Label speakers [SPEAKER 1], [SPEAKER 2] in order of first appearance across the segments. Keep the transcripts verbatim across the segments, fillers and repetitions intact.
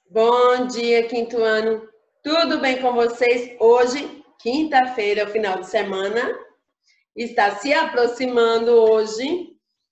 [SPEAKER 1] Bom dia, quinto ano. Tudo bem com vocês? Hoje, quinta-feira, é o final de semana. Está se aproximando hoje,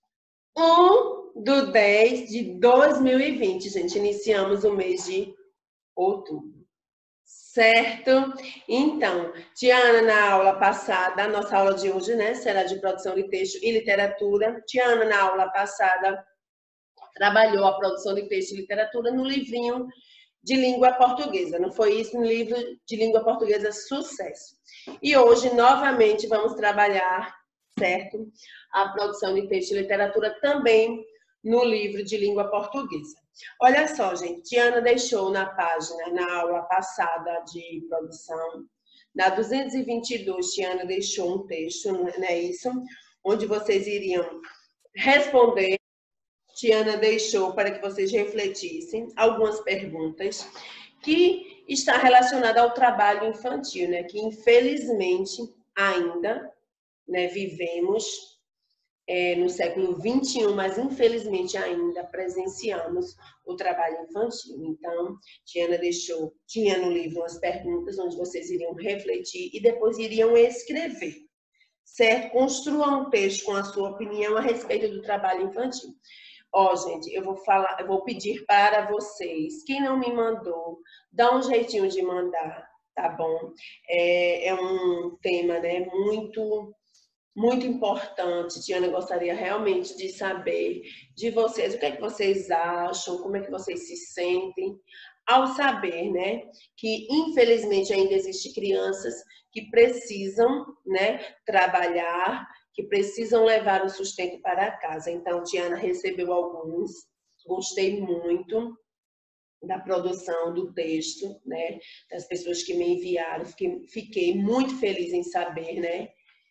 [SPEAKER 1] um do dez de dois mil e vinte. Gente, iniciamos o mês de outubro. Certo? Então, Tiana, na aula passada, a nossa aula de hoje, né, será de produção de texto e literatura. Tiana, na aula passada, trabalhou a produção de texto e literatura no livrinho de língua portuguesa, não foi isso? No livro de língua portuguesa Sucesso. E hoje, novamente, vamos trabalhar, certo? A produção de texto e literatura também no livro de língua portuguesa. Olha só, gente, Tiana deixou na página, na aula passada de produção, na duzentos e vinte e dois, Tiana deixou um texto, não é isso? Onde vocês iriam responder. Tiana deixou para que vocês refletissem algumas perguntas que está relacionada ao trabalho infantil, né? Que infelizmente ainda, né, vivemos é, no século vinte e um, mas infelizmente ainda presenciamos o trabalho infantil. Então, Tiana deixou, tinha no livro umas perguntas onde vocês iriam refletir e depois iriam escrever, certo? Construa um texto com a sua opinião a respeito do trabalho infantil. Ó, oh, gente, eu vou falar, eu vou pedir para vocês, quem não me mandou, dá um jeitinho de mandar, tá bom? É, é um tema, né, muito, muito importante. Tiana gostaria realmente de saber de vocês, o que é que vocês acham, como é que vocês se sentem, ao saber, né, que infelizmente ainda existem crianças que precisam, né, trabalhar, que precisam levar o sustento para casa. Então, Tiana recebeu alguns, gostei muito da produção do texto, né, das pessoas que me enviaram, fiquei, fiquei muito feliz em saber, né,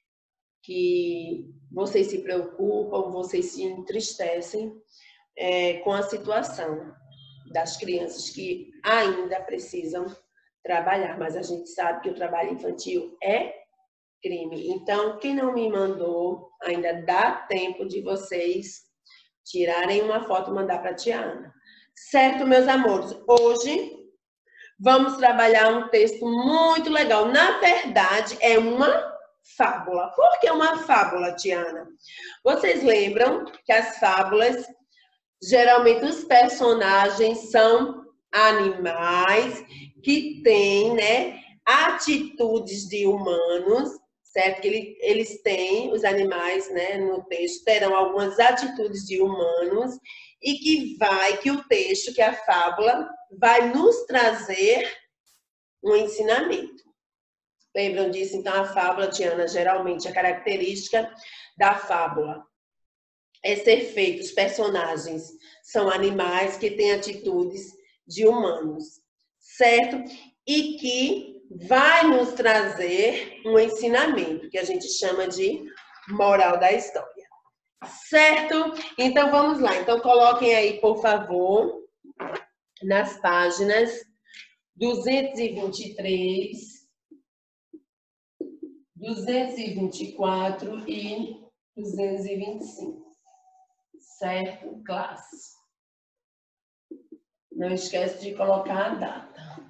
[SPEAKER 1] que vocês se preocupam, vocês se entristecem é, com a situação das crianças que ainda precisam trabalhar, mas a gente sabe que o trabalho infantil é crime. Então, quem não me mandou, ainda dá tempo de vocês tirarem uma foto e mandar para a Tiana. Certo, meus amores? Hoje vamos trabalhar um texto muito legal. Na verdade, é uma fábula. Por que uma fábula, Tiana? Vocês lembram que as fábulas, geralmente os personagens são animais que têm, né, atitudes de humanos, certo? Que eles têm, os animais, né, no texto, terão algumas atitudes de humanos e que vai, que o texto, que a fábula, vai nos trazer um ensinamento. Lembram disso? Então, a fábula, Tiana, geralmente, a característica da fábula é ser feito, os personagens são animais que têm atitudes de humanos, certo? E que vai nos trazer um ensinamento, que a gente chama de moral da história, certo? Então, vamos lá. Então, coloquem aí, por favor, nas páginas duzentos e vinte e três, duzentos e vinte e quatro e duzentos e vinte e cinco. Certo? Classe. Não esquece de colocar a data.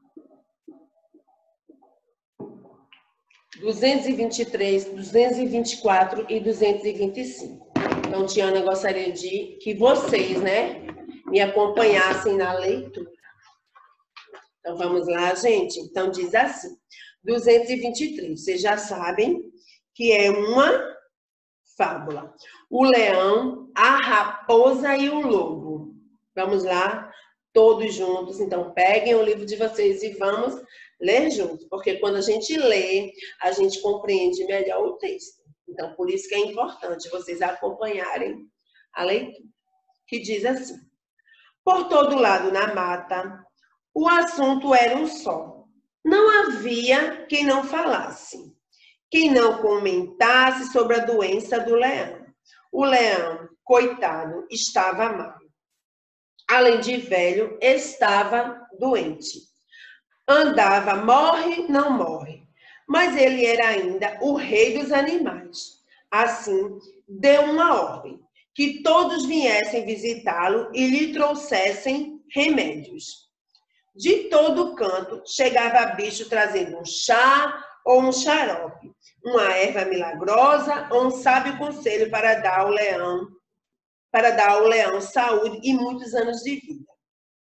[SPEAKER 1] duzentos e vinte e três, duzentos e vinte e quatro e duzentos e vinte e cinco. Então, Tiana, gostaria de que vocês, né, me acompanhassem na leitura. Então, vamos lá, gente? Então, diz assim, duzentos e vinte e três. Vocês já sabem que é uma fábula. O leão, a raposa e o lobo. Vamos lá, todos juntos. Então, peguem o livro de vocês e vamos ler juntos. Porque quando a gente lê, a gente compreende melhor o texto. Então, por isso que é importante vocês acompanharem a leitura. Que diz assim. Por todo lado na mata, o assunto era um só. Não havia quem não falasse, quem não comentasse sobre a doença do leão. O leão, coitado, estava mal. Além de velho, estava doente. Andava, morre, não morre. Mas ele era ainda o rei dos animais. Assim, deu uma ordem, que todos viessem visitá-lo e lhe trouxessem remédios. De todo canto chegava bicho trazendo um chá ou um xarope, uma erva milagrosa ou um sábio conselho para dar ao leão, para dar ao leão saúde e muitos anos de vida.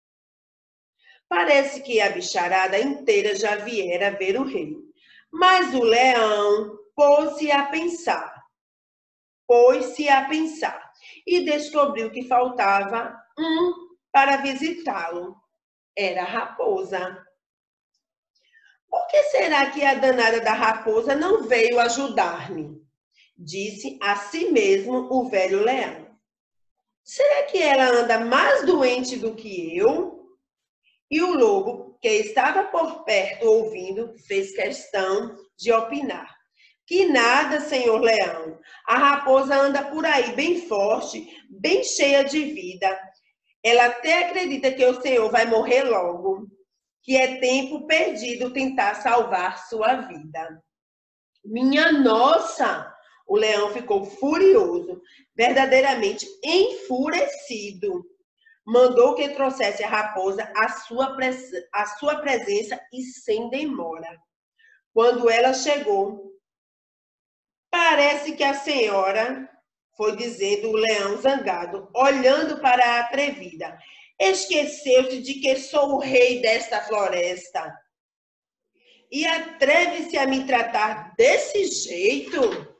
[SPEAKER 1] Parece que a bicharada inteira já viera ver o rei, mas o leão pôs-se a pensar, pôs-se a pensar e descobriu que faltava um para visitá-lo. Era a raposa. Por que será que a danada da raposa não veio ajudar-me? Disse a si mesmo o velho leão. Será que ela anda mais doente do que eu? E o lobo, que estava por perto ouvindo, fez questão de opinar. Que nada, senhor leão. A raposa anda por aí bem forte, bem cheia de vida. Ela até acredita que o senhor vai morrer logo, que é tempo perdido tentar salvar sua vida. Minha nossa! O leão ficou furioso, verdadeiramente enfurecido. Mandou que trouxesse a raposa à sua, à sua presença e sem demora. Quando ela chegou, parece que a senhora, foi dizendo o leão zangado, olhando para a atrevida, esqueceu-se de que sou o rei desta floresta. E atreve-se a me tratar desse jeito?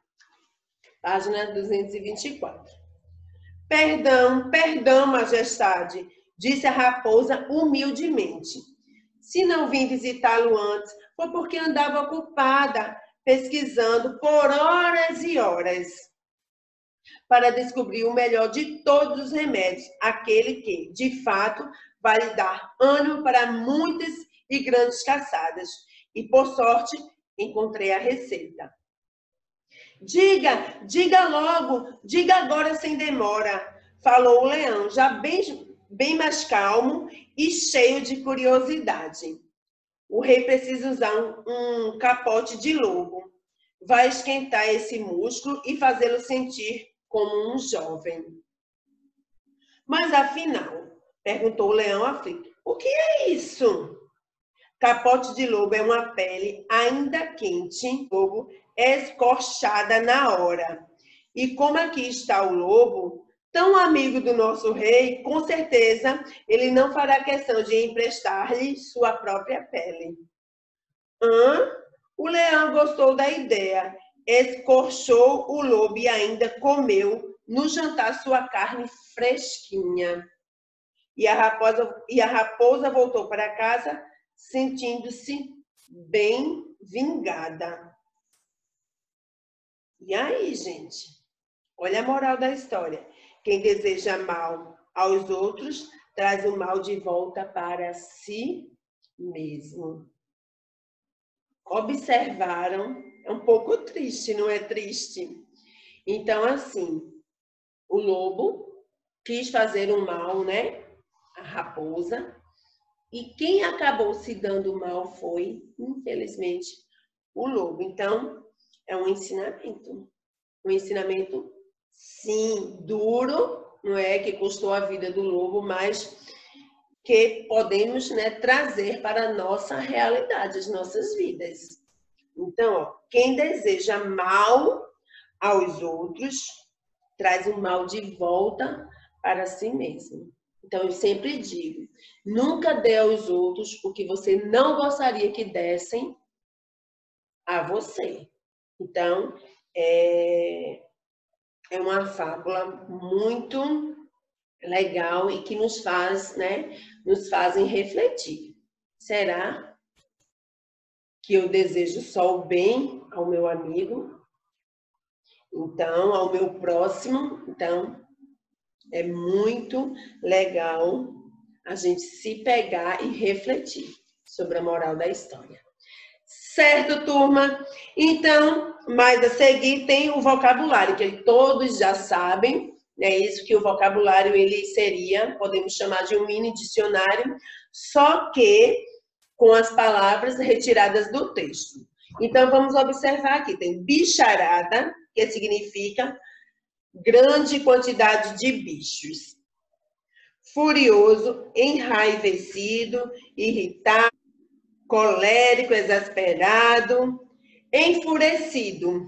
[SPEAKER 1] Página duzentos e vinte e quatro. Perdão, perdão, majestade, disse a raposa humildemente. Se não vim visitá-lo antes, foi porque andava ocupada, pesquisando por horas e horas, para descobrir o melhor de todos os remédios, aquele que, de fato, vai lhe dar ânimo para muitas e grandes caçadas. E, por sorte, encontrei a receita. Diga, diga logo, diga agora sem demora, falou o leão, já bem, bem mais calmo e cheio de curiosidade. O rei precisa usar um, um capote de lobo. Vai esquentar esse músculo e fazê-lo sentir como um jovem. Mas afinal, perguntou o leão aflito, o que é isso? Capote de lobo é uma pele ainda quente, lobo escorchada na hora. E como aqui está o lobo, tão amigo do nosso rei, com certeza ele não fará questão de emprestar-lhe sua própria pele. Hã? O leão gostou da ideia, escorchou o lobo e ainda comeu no jantar sua carne fresquinha. E a raposa, e a raposa voltou para casa sentindo-se bem vingada. E aí, gente? Olha a moral da história. Quem deseja mal aos outros, traz o mal de volta para si mesmo. Observaram? É um pouco triste, não é triste? Então, assim, o lobo quis fazer um mal, né? A raposa. E quem acabou se dando mal foi, infelizmente, o lobo. Então, é um ensinamento. Um ensinamento, sim, duro, não é? Que custou a vida do lobo, mas que podemos, né, trazer para a nossa realidade, as nossas vidas. Então, ó, quem deseja mal aos outros, traz o mal de volta para si mesmo. Então, eu sempre digo, nunca dê aos outros o que você não gostaria que dessem a você. Então, é, é uma fábula muito legal e que nos faz, né, nos fazem refletir. Será que eu desejo só o bem ao meu amigo? Então, ao meu próximo? Então, é muito legal a gente se pegar e refletir sobre a moral da história. Certo, turma? Então, mais a seguir tem o vocabulário, que todos já sabem, é isso que o vocabulário ele seria, podemos chamar de um mini dicionário, só que com as palavras retiradas do texto. Então, vamos observar aqui, tem bicharada, que significa grande quantidade de bichos. furioso, enraivecido, irritado, colérico, exasperado, enfurecido,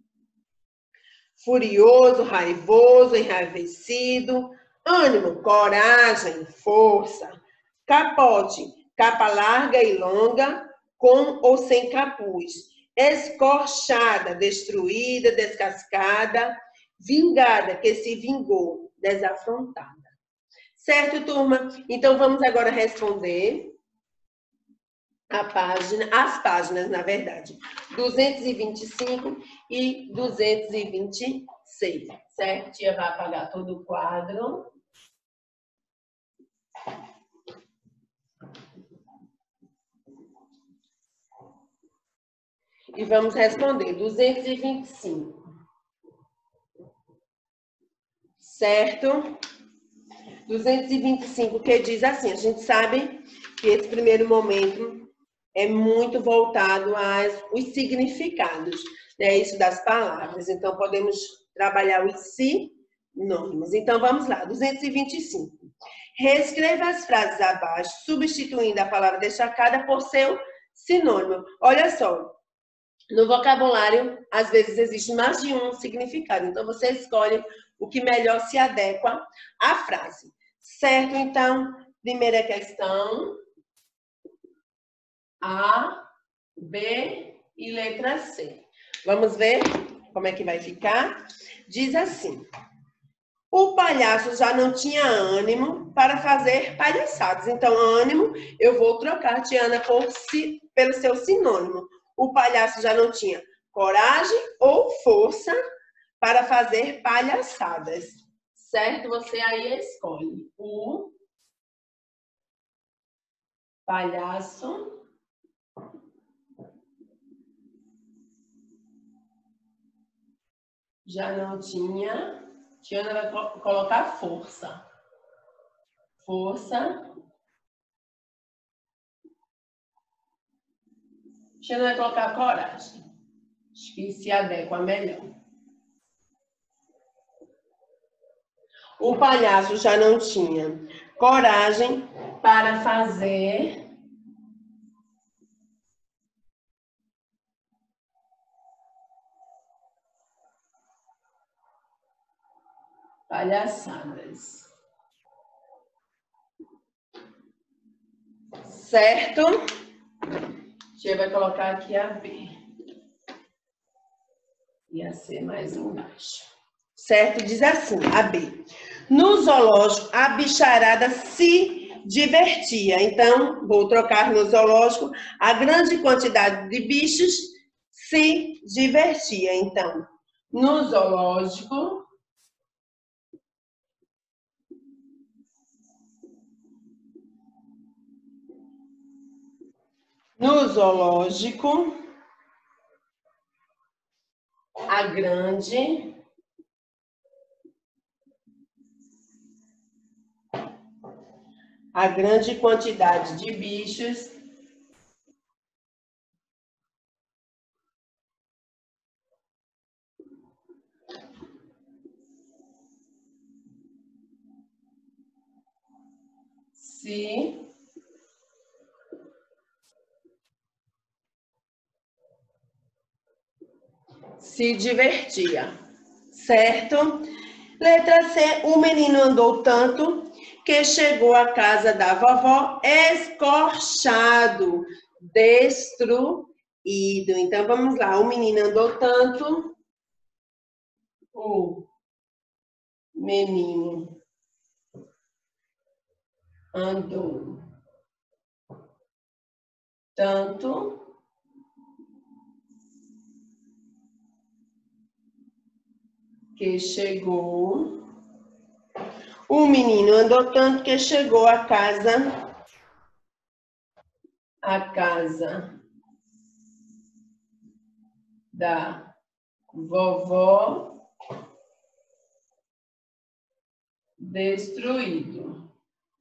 [SPEAKER 1] furioso, raivoso, enraivecido, ânimo, coragem, força, capote, capa larga e longa, com ou sem capuz, escorchada, destruída, descascada, vingada, que se vingou, desafrontada. Certo, turma? Então, vamos agora responder a página, as páginas, na verdade, duzentos e vinte e cinco e duzentos e vinte e seis, certo? Tia vai apagar todo o quadro. E vamos responder duzentos e vinte e cinco. Certo? duzentos e vinte e cinco, que diz assim, a gente sabe que esse primeiro momento é muito voltado aos significados, né? Isso das palavras. Então, podemos trabalhar os sinônimos. Então, vamos lá, duzentos e vinte e cinco. Reescreva as frases abaixo, substituindo a palavra destacada por seu sinônimo. Olha só, no vocabulário, às vezes existe mais de um significado. Então, você escolhe o que melhor se adequa à frase. Certo? Então, primeira questão. A, B e letra C. Vamos ver como é que vai ficar? Diz assim. O palhaço já não tinha ânimo para fazer palhaçadas. Então, ânimo, eu vou trocar, Tiana, por si, pelo seu sinônimo. O palhaço já não tinha coragem ou força para fazer palhaçadas. Certo? Você aí escolhe. O palhaço já não tinha... Tiana vai colocar força. Força. Tiana vai colocar coragem. Acho que se adequa melhor. O palhaço já não tinha coragem para fazer palhaçadas. Certo? Tia vai colocar aqui a B. E a C mais embaixo. Certo? Diz assim, a B. No zoológico, a bicharada se divertia. Então, vou trocar no zoológico. A grande quantidade de bichos se divertia. Então, no zoológico... No zoológico, a grande a grande quantidade de bichos se se divertia, certo? Letra C, o menino andou tanto que chegou à casa da vovó escorchado, destruído. Então, vamos lá, o menino andou tanto, o menino andou tanto que chegou. O menino andou tanto que chegou à casa, à casa da vovó destruído.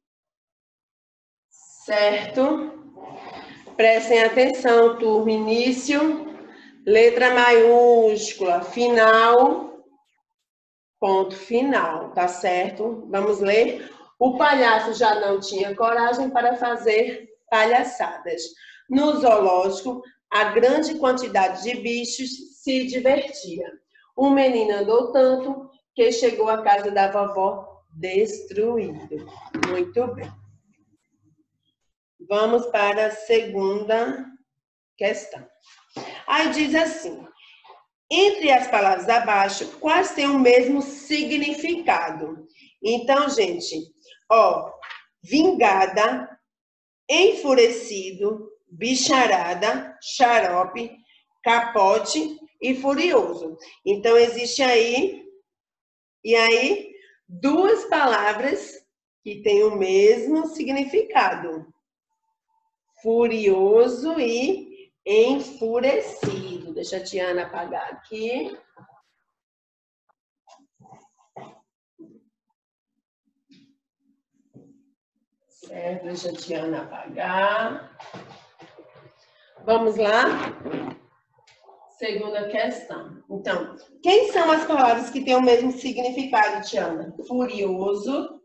[SPEAKER 1] Certo? Prestem atenção, turma. Início, letra maiúscula, final, ponto final, tá certo? Vamos ler. O palhaço já não tinha coragem para fazer palhaçadas. No zoológico, a grande quantidade de bichos se divertia. O menino andou tanto que chegou à casa da vovó destruído. Muito bem. Vamos para a segunda questão. Aí diz assim: entre as palavras abaixo, quais têm o mesmo significado? Então, gente, ó, vingada, enfurecido, bicharada, xarope, capote e furioso. Então, existe aí, e aí, duas palavras que têm o mesmo significado. Furioso e enfurecido. Deixa a Tiana apagar aqui. Certo, deixa a Tiana apagar. Vamos lá? Segunda questão. Então, quem são as palavras que têm o mesmo significado, Tiana? Furioso,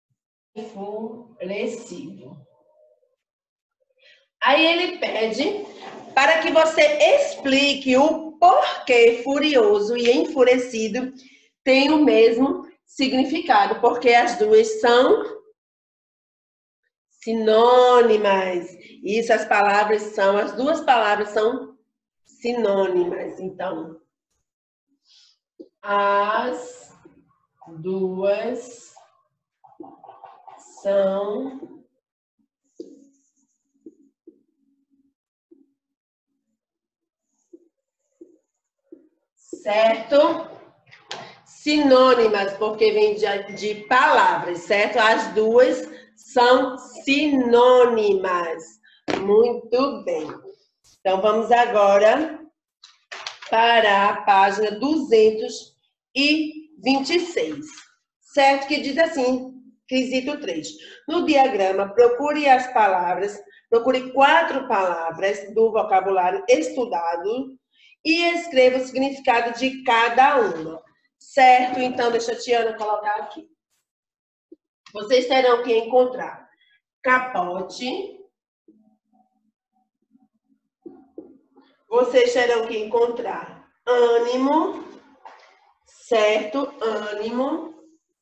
[SPEAKER 1] enfurecido. Aí ele pede para que você explique o porquê furioso e enfurecido têm o mesmo significado, porque as duas são sinônimas. Isso, as palavras são, as duas palavras são sinônimas. Então, as duas são certo? Sinônimas, porque vem de, de palavras, certo? As duas são sinônimas. Muito bem. Então, vamos agora para a página duzentos e vinte e seis, certo? Que diz assim, quesito três. No diagrama, procure as palavras, procure quatro palavras do vocabulário estudado e escreva o significado de cada uma. Certo? Então, deixa a Tiana colocar aqui. Vocês terão que encontrar capote. Vocês terão que encontrar ânimo. Certo? Ânimo.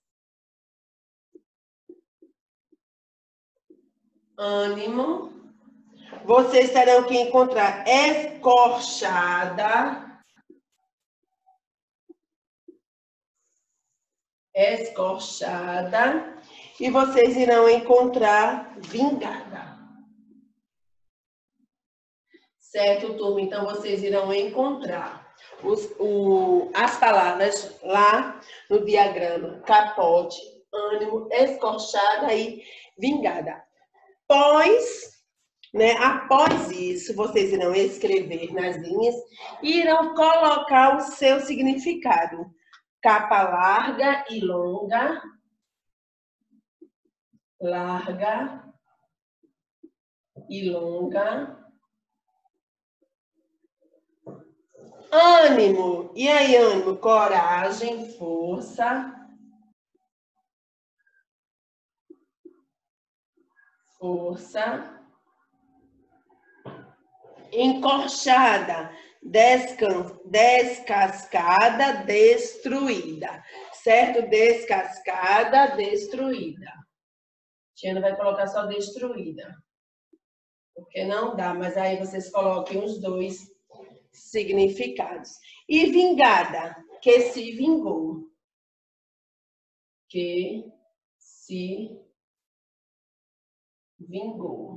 [SPEAKER 1] Ânimo. Vocês terão que encontrar escorchada. Escorchada. E vocês irão encontrar vingada. Certo, turma? Então, vocês irão encontrar os, o, as palavras lá no diagrama. Capote, ânimo, escorchada e vingada. Pois, né, após isso, vocês irão escrever nas linhas e irão colocar o seu significado. Capa larga e longa. Larga e longa. Ânimo. E aí, ânimo? Coragem, força. Força. Encorchada. Descan... Descascada, destruída. Certo? Descascada, destruída. Tiana vai colocar só destruída. Porque não dá, mas aí vocês coloquem os dois significados. E vingada, que se vingou. Que se vingou.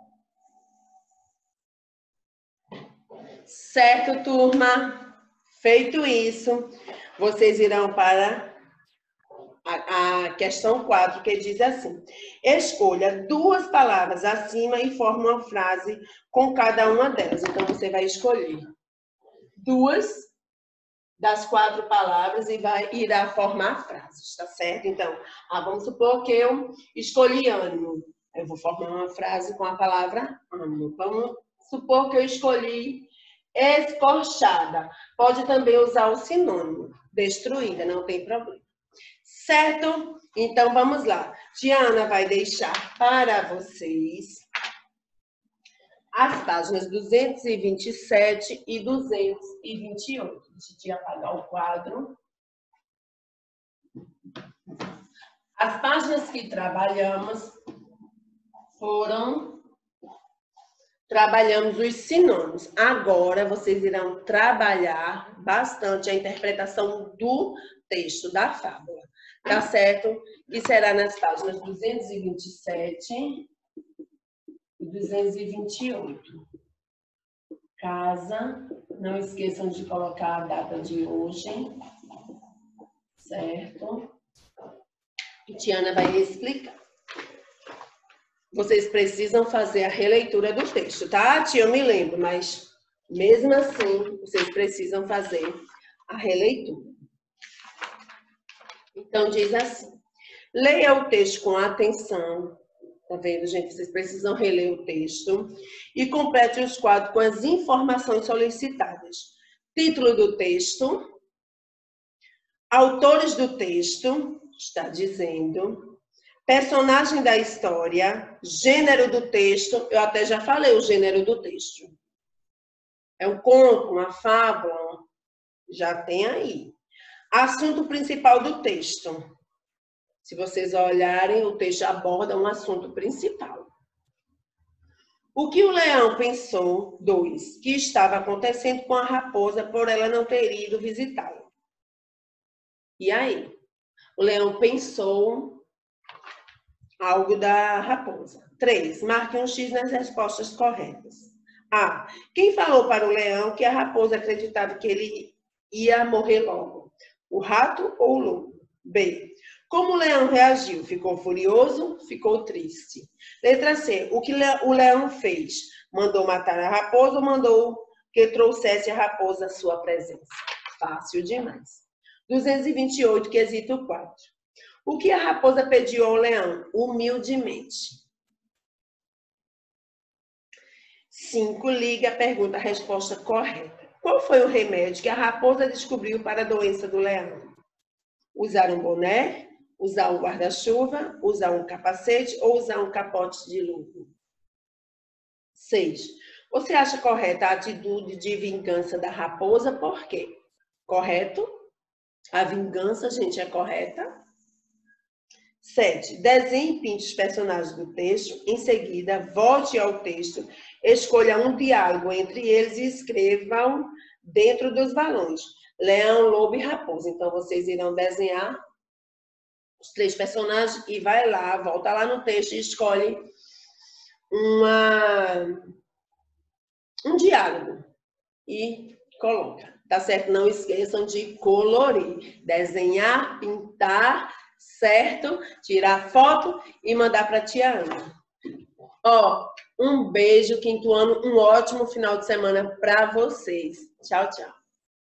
[SPEAKER 1] Certo, turma? Feito isso, vocês irão para a, a questão quatro, que diz assim: escolha duas palavras acima e forme uma frase com cada uma delas. Então, você vai escolher duas das quatro palavras e vai irá formar frases, tá certo? Então, ah, vamos supor que eu escolhi ânimo. Eu vou formar uma frase com a palavra ânimo. Vamos supor que eu escolhi escorchada. Pode também usar o sinônimo, destruída, não tem problema. Certo? Então, vamos lá. Tiana vai deixar para vocês as páginas duzentos e vinte e sete e duzentos e vinte e oito. Deixa eu apagar o quadro. As páginas que trabalhamos foram... Trabalhamos os sinônimos. Agora, vocês irão trabalhar bastante a interpretação do texto, da fábula. Tá certo? Que será nas páginas duzentos e vinte e sete e duzentos e vinte e oito. Casa. Não esqueçam de colocar a data de hoje. Certo? E Tiana vai explicar. Vocês precisam fazer a releitura do texto, tá? Tia, eu me lembro, mas mesmo assim, vocês precisam fazer a releitura. Então, diz assim. Leia o texto com atenção. Tá vendo, gente? Vocês precisam reler o texto. E complete os quadros com as informações solicitadas. Título do texto. Autores do texto. Está dizendo... Personagem da história, gênero do texto, eu até já falei o gênero do texto. É um conto, uma fábula, já tem aí. Assunto principal do texto. Se vocês olharem, o texto aborda um assunto principal. O que o leão pensou, dois, que estava acontecendo com a raposa por ela não ter ido visitá-la. E aí? O leão pensou... algo da raposa. três. Marque um X nas respostas corretas. A. Quem falou para o leão que a raposa acreditava que ele ia morrer logo? O rato ou o lobo? B. Como o leão reagiu? Ficou furioso? Ficou triste? Letra C. O que o leão fez? Mandou matar a raposa ou mandou que trouxesse a raposa à sua presença? Fácil demais. duzentos e vinte e oito, quesito quatro. O que a raposa pediu ao leão? Humildemente. cinco. Liga a pergunta, a resposta correta. Qual foi o remédio que a raposa descobriu para a doença do leão? Usar um boné, usar um guarda-chuva, usar um capacete ou usar um capote de luva? seis. Você acha correta a atitude de vingança da raposa? Por quê? Correto? A vingança, gente, é correta? sete. Desenhe e pinte os personagens do texto. Em seguida, volte ao texto, escolha um diálogo entre eles e escrevam dentro dos balões. Leão, lobo e raposa. Então, vocês irão desenhar os três personagens e vai lá, volta lá no texto e escolhe uma, um diálogo e coloca. Tá certo? Não esqueçam de colorir. Desenhar, pintar... Certo? Tirar foto e mandar para a tia Ana. Ó, um beijo, quinto ano, um ótimo final de semana para vocês. Tchau, tchau.